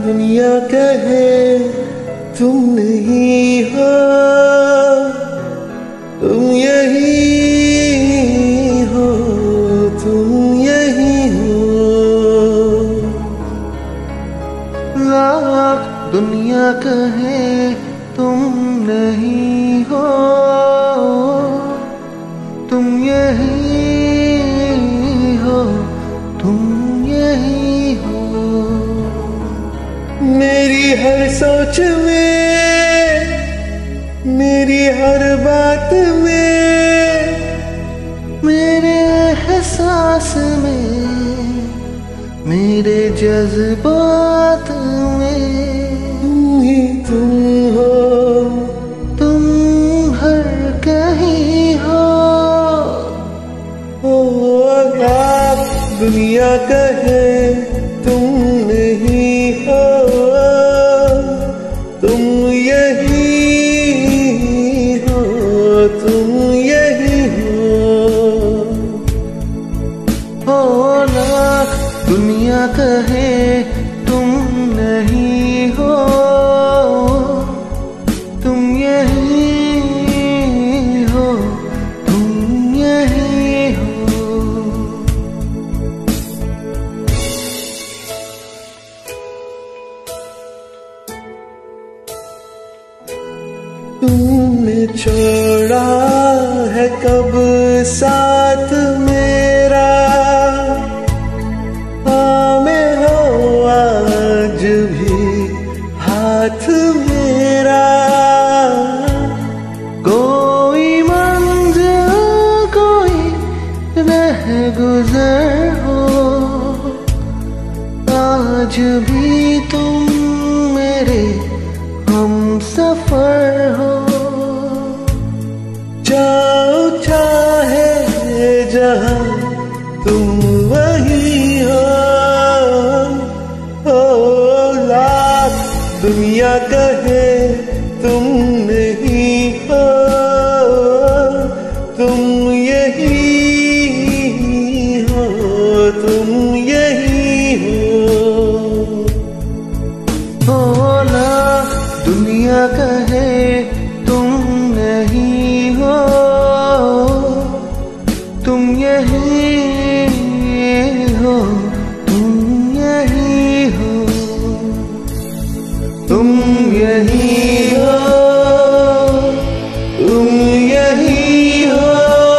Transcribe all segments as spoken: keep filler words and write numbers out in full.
दुनिया कहे तुम नहीं हो, तुम यही हो, तुम यही हो। लाख दुनिया कहे तुम नहीं हो, तुम यही हो, तुम यही हो। मेरी हर सोच में, मेरी हर बात में, मेरे एहसास में, मेरे जज्बात में तुम ही तुम हो, तुम हर कहीं हो। ओ लाख दुनिया कहे तुम नहीं हो, तुम यही हो, तुम यही हो। ओ लाख दुनिया कहे तुम नहीं हो, तुम यही हो, तुम यही हो। तुमने छोड़ा है कब साथ मेरा, हाँ मैं हो आज भी हाथ मेरा। कोई मंजिल कोई रह गुजर हो, आज भी तुम मेरे हम सफर हो। जाओ चाहे जहां तुम वही हो। ओ लाख दुनिया कहे तुम नहीं हो, तुम यही हो, तुम यही हो। ओ लाख दुनिया कहे तुम नहीं हो, तुम यही हो, तुम यही हो, तुम यही हो, तुम यही हो,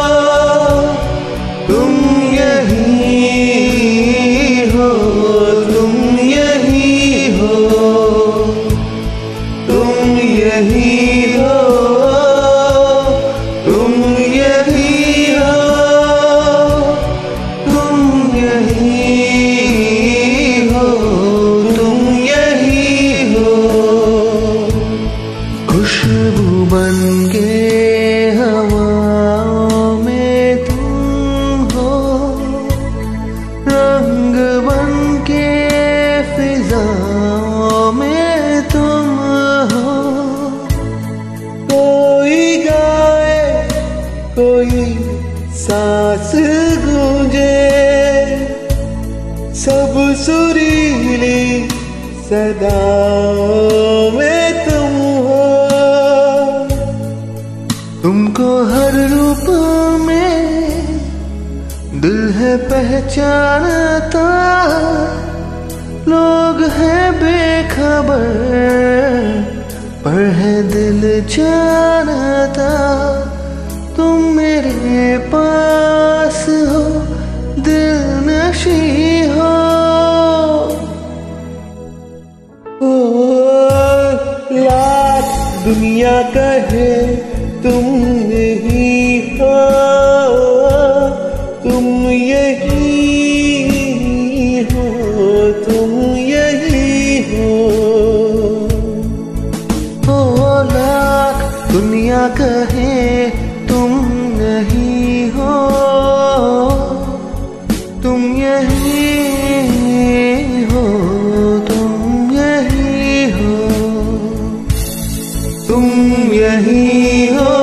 तुम यही हो, तुम यही हो, तुम यही हो, तुम यही हो, तुम यही हो, तुम यही हो। खुशबू बनके हवाओं में तुम हो, रंग बनके फिजाओं में तुम हो। कोई गाए कोई सांस गूंजे, सब सुरीली सदाओं में तुम हो। तुमको हर रूप में दिल है पहचानता, लोग हैं बेखबर पर है दिल जानता। तुम मेरे पास हो, दिल नशी हो। ओ लाख दुनिया कहे तुम नहीं हो, तुम यही हो, तुम यही हो। ओ लाख दुनिया कहे तुम नहीं हो, तुम यही हो, तुम यही हो, तुम यही हो।